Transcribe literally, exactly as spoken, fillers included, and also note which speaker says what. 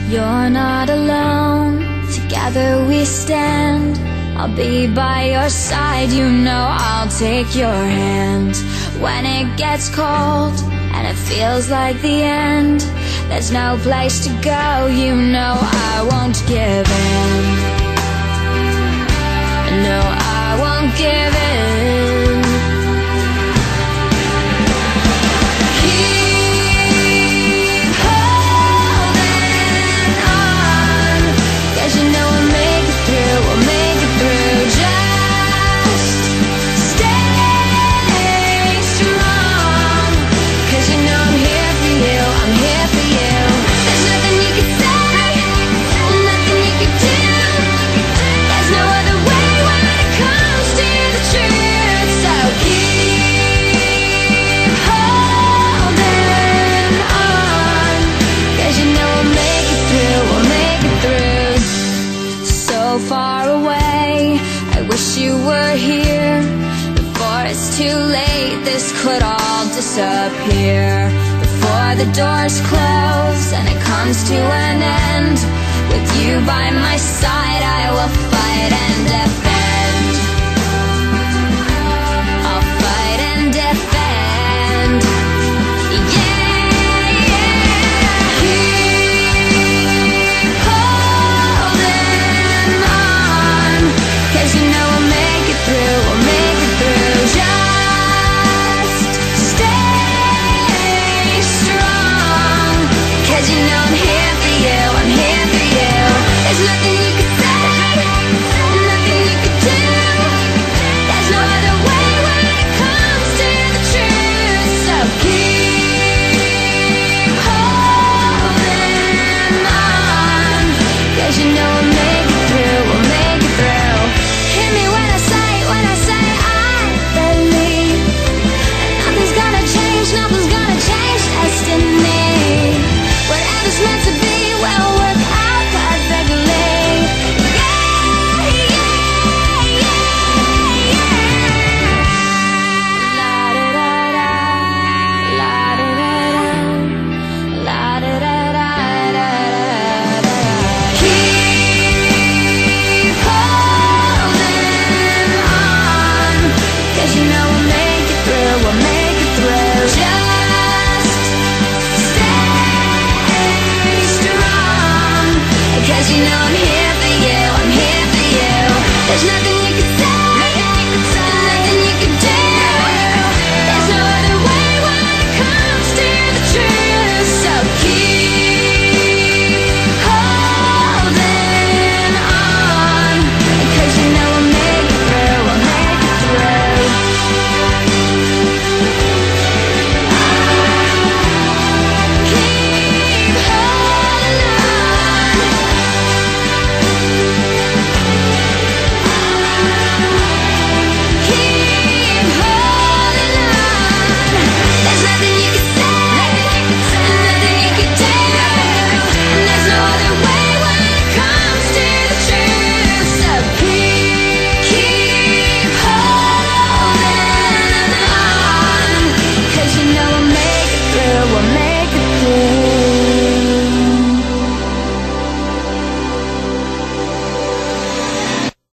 Speaker 1: You're not alone, together we stand. I'll be by your side, you know I'll take your hand. When it gets cold and it feels like the end, there's no place to go, you know I won't give in. No, I won't give in. Keep holding on, 'cause you know we'll make it through, we'll make it through. Just stay strong, 'cause you know I'm here for you, I'm here for you. There's nothing you can say, nothing you can do. There's no other way when it comes to the truth. So keep holding on, 'cause you know we'll make it through, we'll make it through. So far away, I wish you were here. Before it's too late, this could all disappear. Before the doors close and it comes to an end, with you by my side I will fight and defend. I'll fight and defend. Yeah, yeah. Keep holding on, 'cause you know we'll make it through, we'll make it through. Just stay strong, 'cause you know I'm here for you, I'm here for you. There's nothing you can say, nothing you can do. There's no other way when it comes to the truth. So keep holding on, 'cause you know we'll make it through, we'll make it through. Hear me when I say, when I say I believe. Nothing's gonna change, nothing's gonna change destiny. Whatever's meant to be